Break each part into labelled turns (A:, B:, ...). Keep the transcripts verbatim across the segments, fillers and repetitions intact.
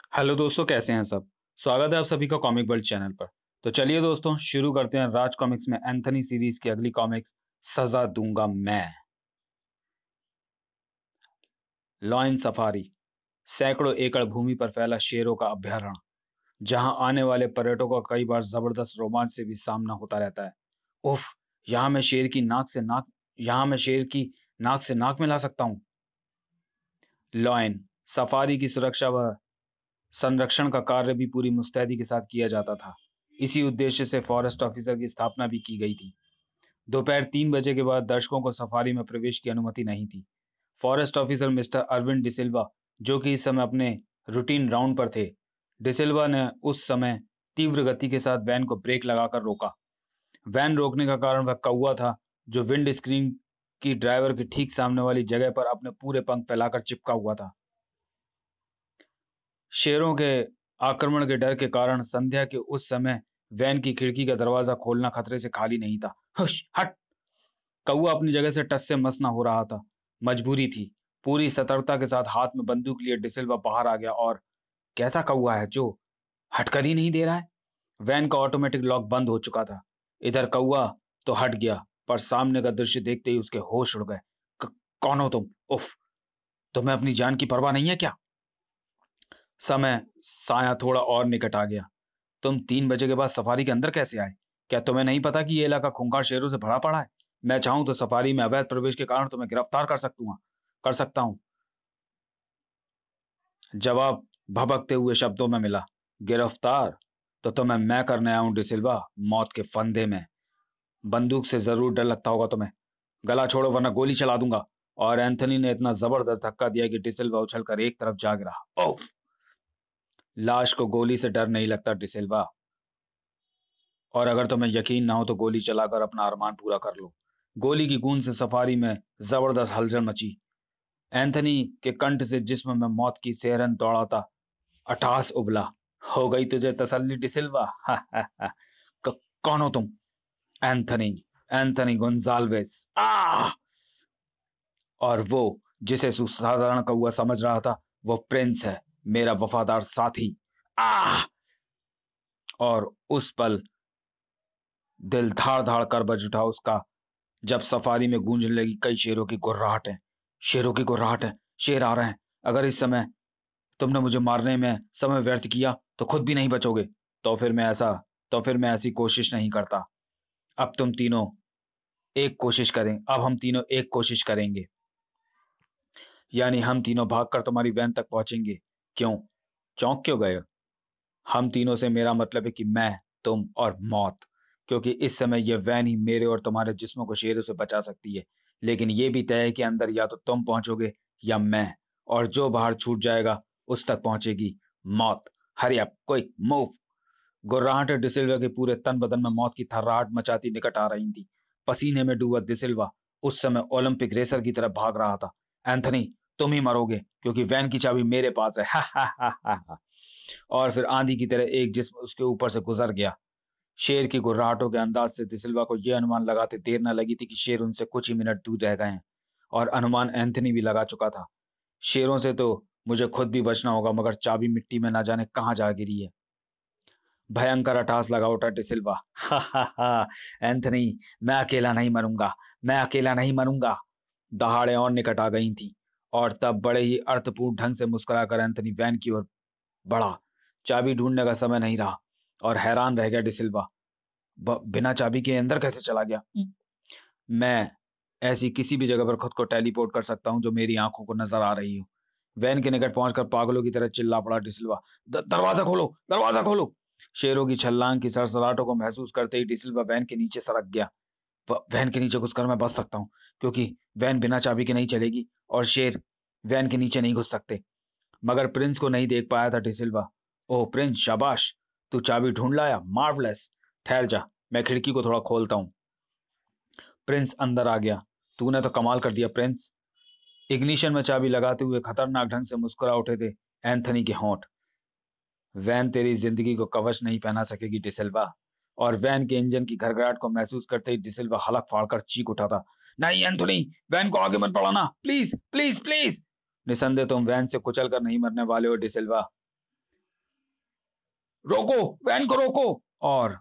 A: Hello दोस्तों, कैसे हैं सब। स्वागत है आप सभी का कॉमिक वर्ल्ड चैनल पर। तो चलिए दोस्तों, शुरू करते हैं राज कॉमिक्स में एंथनी सीरीज की अगली कॉमिक्स, सजा दूंगा मैं। लॉयन सफारी, सैकड़ों एकड़ भूमि पर फैला शेरों का अभयारण्य, जहां आने वाले पर्यटकों का कई बार जबरदस्त रोमांच से भी सामना होता रहता है। उफ, यहाँ मैं शेर की नाक से नाक यहाँ मैं शेर की नाक से नाक मिला सकता हूँ। लॉयन सफारी की सुरक्षा व संरक्षण का कार्य भी पूरी मुस्तैदी के साथ किया जाता था। इसी उद्देश्य से फॉरेस्ट ऑफिसर की स्थापना भी की गई थी। दोपहर तीन बजे के बाद दर्शकों को सफारी में प्रवेश की अनुमति नहीं थी। Forest officer mister Arvind D'Silva, जो कि इस समय अपने रूटीन राउंड पर थे, डिसिल्वा ने उस समय तीव्र गति के साथ वैन को ब्रेक लगाकर रोका। वैन रोकने का कारण वह कौवा था, जो विंड स्क्रीन की ड्राइवर के ठीक सामने वाली जगह पर अपने पूरे पंख फैलाकर चिपका हुआ था। शेरों के आक्रमण के डर के कारण संध्या के उस समय वैन की खिड़की का दरवाजा खोलना खतरे से खाली नहीं था। हुश, हट। कौआ अपनी जगह से टस से मस न हो रहा था। मजबूरी थी। पूरी सतर्कता के साथ हाथ में बंदूक लिए डिसिल्वा बाहर आ गया। और कैसा कौआ है जो हटकर ही नहीं दे रहा है। वैन का ऑटोमेटिक लॉक बंद हो चुका था। इधर कौआ तो हट गया, पर सामने का दृश्य देखते ही उसके होश उड़ गए। "क- कौन हो तुम? उफ, तुम्हें अपनी जान की परवाह नहीं है क्या?" समय साया थोड़ा और निकट आ गया। तुम तीन बजे के बाद सफारी के अंदर कैसे आए? क्या तुम्हें नहीं पता कि ये इलाका खूंखार शेरों से भरा पड़ा है? मैं चाहूं तो सफारी में अवैध प्रवेश के कारण तुम्हें गिरफ्तार कर सकूंगा कर सकता हूं। जवाब भभकते हुए शब्दों में मिला। गिरफ्तार तो तुम्हें मैं करने आया हूं डिसिल्वा, मौत के फंदे में। बंदूक से जरूर डर लगता होगा तुम्हें। गला छोड़ो वरना गोली चला दूंगा। और एंथनी ने इतना जबरदस्त धक्का दिया कि डिसिल्वा उछलकर एक तरफ जा गिरा। ओफ! लाश को गोली से डर नहीं लगता डिसिल्वा। और अगर तुम्हें यकीन ना हो तो गोली चलाकर अपना अरमान पूरा कर लो। गोली की गूंज से सफारी में जबरदस्त हलचल मची। एंथनी के कंठ से जिस्म में मौत की सेहरन दौड़ाता अटास उबला। हो गई तुझे तसल्ली डिसिल्वा? हा, हा, हा। क- कौन हो तुम? Anthony Anthony Gonsalves. आ और वो जिसे सुसाधारण कौआ समझ रहा था, वो प्रिंस है, मेरा वफादार साथी। आ और उस पल दिल धाड़ धाड़ कर बज उठा उसका, जब सफारी में गूंजने लगी कई शेरों की गुर्राहट है। शेरों की गुर्राहट है। शेर आ रहे हैं। अगर इस समय तुमने मुझे मारने में समय व्यर्थ किया तो खुद भी नहीं बचोगे। तो फिर मैं ऐसा तो फिर मैं ऐसी कोशिश नहीं करता। अब तुम तीनों एक कोशिश करें अब हम तीनों एक कोशिश करेंगे। यानी हम तीनों भागकर तुम्हारी वैन तक पहुंचेंगे। क्यों? चौंक क्यों गए? हम तीनों से मेरा मतलब है कि मैं, तुम और मौत। क्योंकि इस समय यह वैन ही मेरे और तुम्हारे जिस्मों को शेरों से बचा सकती है। लेकिन यह भी तय है कि अंदर या तो तुम पहुंचोगे या मैं। और जो बाहर छूट जाएगा उस तक पहुंचेगी मौत। Hurry up, quick move. गुर्राहट डिसिल्वा के पूरे तन बदन में मौत की थर्राहट मचाती निकट आ रही थी। पसीने में डूबा डिसिल्वा उस समय ओलंपिक रेसर की तरफ भाग रहा था। एंथनी, तुम ही मरोगे क्योंकि वैन की चाबी मेरे पास है। हा हा हा हा हा। और फिर आंधी की तरह एक जिस्म उसके ऊपर से गुजर गया। शेर की गुर्राहटों के अंदाज से दिसिल्वा को यह अनुमान लगाते देर न लगी थी कि शेर उनसे कुछ ही मिनट दूर रह गए हैं। और अनुमान एंथनी भी लगा चुका था। शेरों से तो मुझे खुद भी बचना होगा, मगर चाबी मिट्टी में ना जाने कहां जा गिरी है। भयंकर अट्टहास लगा उठा डिसिल्वा। हा हा हा। एंथनी, मैं अकेला नहीं मरूंगा। मैं अकेला नहीं मरूंगा। दहाड़े और निकट आ गई थी। और तब बड़े ही अर्थपूर्ण ढंग से मुस्कुराकर एंथनी वैन की ओर बढ़ा। चाबी ढूंढने का समय नहीं रहा। और हैरान रह गया डिसिल्वा। ब- बिना चाबी के अंदर कैसे चला गया? हम्म। मैं ऐसी किसी भी जगह पर खुद को टेलीपोर्ट कर सकता हूं जो मेरी आंखों को नजर आ रही हो। वैन के निकट पहुंचकर पागलों की तरह चिल्ला पड़ा डिसिल्वा। "द- दरवाजा खोलो, दरवाजा खोलो!" शेरों की छलांग की सरसराहटों को महसूस करते ही डिसिल्वा वैन के नीचे सरक गया। व- वैन के नीचे घुसकर मैं बच सकता हूँ, क्योंकि वैन बिना चाबी के नहीं चलेगी और शेर वैन के नीचे नहीं घुस सकते। मगर प्रिंस को नहीं देख पाया था डिसिल्वा। ओह प्रिंस, शाबाश! तू चाबी ढूंढ लाया, मार्वलेस। ठहर जा, मैं खिड़की को थोड़ा खोलता हूँ। प्रिंस अंदर आ गया। तूने तो कमाल कर दिया प्रिंस। इग्निशन में चाबी लगाते हुए खतरनाक ढंग से मुस्कुरा उठे थे एंथनी के होंठ। वैन तेरी जिंदगी को कवच नहीं पहना सकेगी डिसिल्वा। और वैन के इंजन की घरघराहट को महसूस करते ही डिसिल्वा हलक फाड़कर चीख उठा था। नहीं एंथनी, वैन को आगे मत बढ़ाना, प्लीज प्लीज प्लीज। निसंदेह तुम वैन से कुचल कर नहीं मरने वाले हो डिसिल्वा। रोको, वैन को रोको। और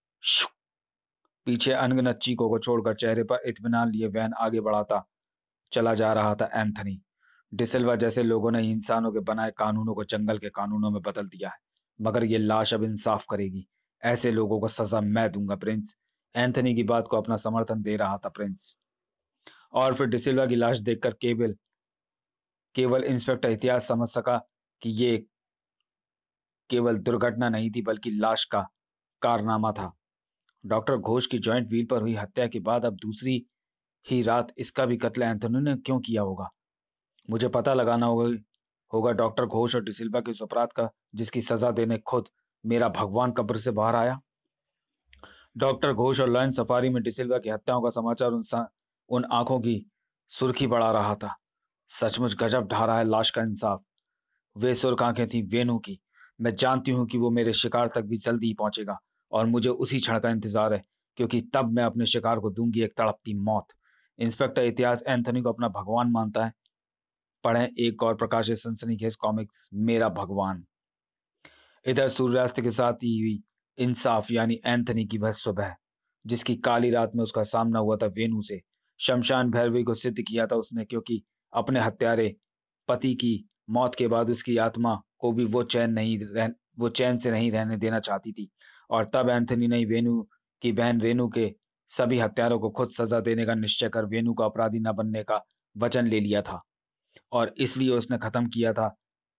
A: पीछे अनगिनत चीखों को छोड़कर चेहरे पर इत्मीनान लिए वैन आगे बढ़ाता चला जा रहा था एंथनी डिसिल्वा जैसे लोगों ने इंसानों के बनाए कानूनों को जंगल के कानूनों में बदल दिया है, मगर ये लाश अब इंसाफ करेगी। ऐसे लोगों को सजा मैं दूंगा प्रिंस। एंथनी की बात को अपना समर्थन दे रहा था प्रिंस। और फिर डिसिल्वा की लाश देखकर केवल केवल इंस्पेक्टर इतिहास समझ सका कि ये केवल दुर्घटना नहीं थी, बल्कि लाश का कारनामा था। डॉक्टर घोष की जॉइंट व्हील पर हुई हत्या के बाद अब दूसरी ही रात इसका भी कत्ल एंथनी ने क्यों किया होगा। मुझे पता लगाना होगा होगा डॉक्टर घोष और डिसिल्वा के उस अपराध का जिसकी सजा देने खुद मेरा भगवान कब्र से बाहर आया। डॉक्टर घोष और लॉयन सफारी में डिसिल्वा की हत्याओं का समाचार उन उन आंखों की सुर्खी बढ़ा रहा था। सचमुच गजब ढा रहा है लाश का इंसाफ। वे सुर्ख आंखें थी वेणु की। मैं जानती हूं कि वो मेरे शिकार तक भी जल्दी ही पहुंचेगा और मुझे उसी क्षण का इंतजार है, क्योंकि तब मैं अपने शिकार को दूंगी एक तड़पती मौत। इंस्पेक्टर इतिहास एंथनी को अपना भगवान मानता है। पढ़ें एक और प्रकाशित सनसनीखेज कॉमिक्स मेरा भगवान। इधर सूर्यास्त के साथ ही हुई इंसाफ यानी एंथनी की वह सुबह जिसकी काली रात में उसका सामना हुआ था वेणु से। शमशान भैरवी को सिद्ध किया था उसने, क्योंकि अपने हत्यारे पति की मौत के बाद उसकी आत्मा को भी वो चैन नहीं रह वो चैन से नहीं रहने देना चाहती थी। और तब एंथनी ने वेणु की बहन रेणु के सभी हत्यारों को खुद सजा देने का निश्चय कर वेणु का अपराधी न बनने का वचन ले लिया था, और इसलिए उसने खत्म किया था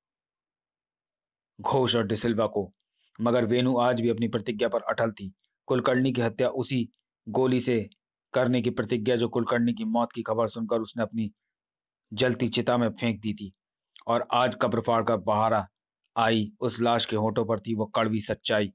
A: घोष और डिसिल्वा को। मगर वेणु आज भी अपनी प्रतिज्ञा पर अटल थी। कुलकर्णी की हत्या उसी गोली से करने की प्रतिज्ञा जो कुलकर्णी की मौत की खबर सुनकर उसने अपनी जलती चिता में फेंक दी थी। और आज कब्र फाड़ कर बाहर आई उस लाश के होठों पर थी वो कड़वी सच्चाई।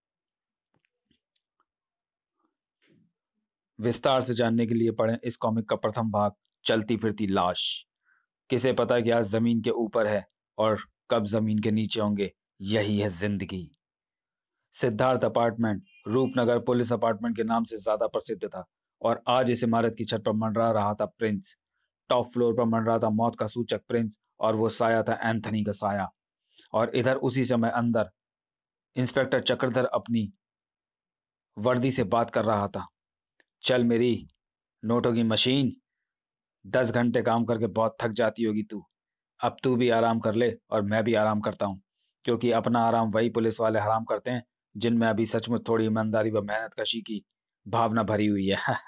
A: विस्तार से जानने के लिए पढ़ें इस कॉमिक का प्रथम भाग चलती फिरती लाश। किसे पता कि आज जमीन के ऊपर है और कब जमीन के नीचे होंगे। यही है जिंदगी। Siddharth apartment Roopnagar police apartment के नाम से ज्यादा प्रसिद्ध था, और आज इस इमारत की छत पर मंडरा रहा था प्रिंस। टॉप फ्लोर पर मंडरा था मौत का सूचक प्रिंस, और वो साया था एंथनी का साया। और इधर उसी समय अंदर इंस्पेक्टर चक्रधर अपनी वर्दी से बात कर रहा था। चल मेरी नोटों की मशीन, दस घंटे काम करके बहुत थक जाती होगी तू। अब तू भी आराम कर ले और मैं भी आराम करता हूँ, क्योंकि अपना आराम वही पुलिस वाले हराम करते हैं जिनमें अभी सचमुच थोड़ी ईमानदारी व मेहनत कशी की भावना भरी हुई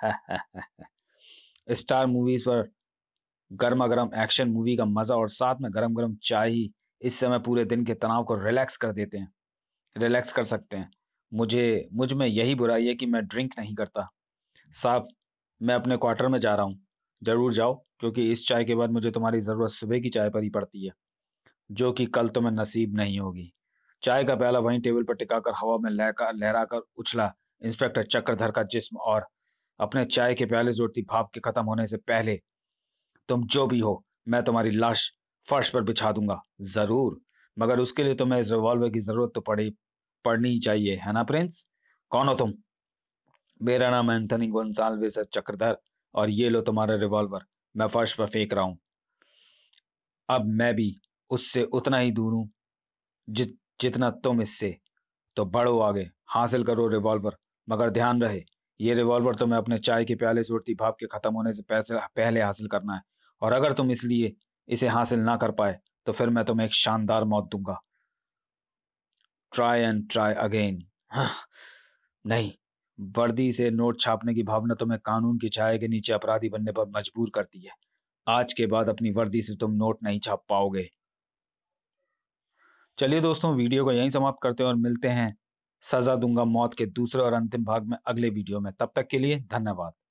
A: है। स्टार मूवीज पर गर्मा गर्म एक्शन मूवी का मजा और साथ में गरम गरम चाय ही इस समय पूरे दिन के तनाव को रिलैक्स कर देते हैं रिलैक्स कर सकते हैं। मुझे मुझ में यही बुराई है कि मैं ड्रिंक नहीं करता। साहब, मैं अपने क्वार्टर में जा रहा हूँ। जरूर जाओ, क्योंकि इस चाय के बाद मुझे तुम्हारी जरूरत सुबह की चाय पर ही पड़ती है, जो कि कल तुम्हें नसीब नहीं होगी। चाय का प्याला वहीं टेबल पर टिकाकर हवा में लहका लहराकर उछला इंस्पेक्टर चक्रधर का जिस्म, और अपने चाय के प्याले जोड़ती भाप के खत्म होने से पहले, तुम जो भी हो, मैं तुम्हारी लाश फर्श पर बिछा दूंगा। जरूर, मगर उसके लिए तुम्हें इस रिवॉल्वर की जरूरत तो पड़ी पड़नी ही चाहिए, है ना प्रिंस? कौन हो तुम? मेरा नाम एंथनी गोंसाल्विस है चक्रधर, और ये लो तुम्हारा रिवॉल्वर। मैं फर्श पर फेंक रहा हूं। अब मैं भी उससे उतना ही दूर हूं जि, जितना तुम इससे। तो बढ़ो आगे, हासिल करो रिवॉल्वर। मगर ध्यान रहे, ये रिवॉल्वर तुम्हें अपने चाय के प्याले से उड़ती भाप के खत्म होने से पैसे पहले हासिल करना है। और अगर तुम इसलिए इसे हासिल ना कर पाए तो फिर मैं तुम्हें एक शानदार मौत दूंगा। Try and try again. नहीं, वर्दी से नोट छापने की भावना तुम्हें कानून की छाया के नीचे अपराधी बनने पर मजबूर करती है। आज के बाद अपनी वर्दी से तुम नोट नहीं छाप पाओगे। चलिए दोस्तों, वीडियो को यहीं समाप्त करते हैं और मिलते हैं सजा दूंगा मौत के दूसरे और अंतिम भाग में अगले वीडियो में। तब तक के लिए धन्यवाद।